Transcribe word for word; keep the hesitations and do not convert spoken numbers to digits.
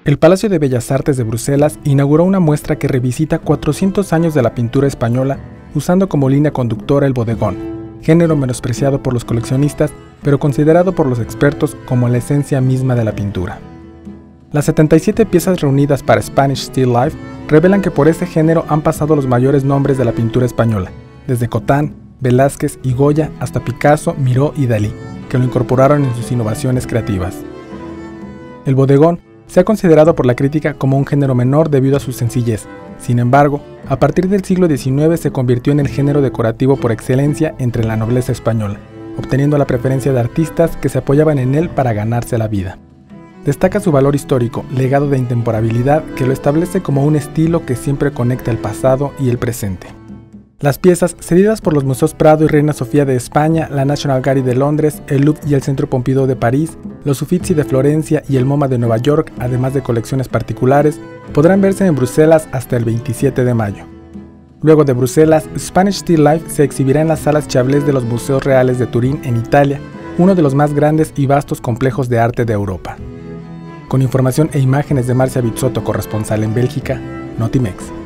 El Palacio de Bellas Artes de Bruselas inauguró una muestra que revisita cuatrocientos años de la pintura española usando como línea conductora el bodegón, género menospreciado por los coleccionistas, pero considerado por los expertos como la esencia misma de la pintura. Las setenta y siete piezas reunidas para Spanish Still Life revelan que por ese género han pasado los mayores nombres de la pintura española, desde Cotán, Velázquez y Goya hasta Picasso, Miró y Dalí, que lo incorporaron en sus innovaciones creativas. El bodegón se ha considerado por la crítica como un género menor debido a su sencillez. Sin embargo, a partir del siglo diecinueve se convirtió en el género decorativo por excelencia entre la nobleza española, obteniendo la preferencia de artistas que se apoyaban en él para ganarse la vida. Destaca su valor histórico, legado de intemporalidad que lo establece como un estilo que siempre conecta el pasado y el presente. Las piezas, cedidas por los Museos Prado y Reina Sofía de España, la National Gallery de Londres, el Louvre y el Centro Pompidou de París, los Uffizi de Florencia y el MoMA de Nueva York, además de colecciones particulares, podrán verse en Bruselas hasta el veintisiete de mayo. Luego de Bruselas, Spanish Still Life se exhibirá en las salas Chablés de los Museos Reales de Turín, en Italia, uno de los más grandes y vastos complejos de arte de Europa. Con información e imágenes de Marcia Bizzotto, corresponsal en Bélgica, Notimex.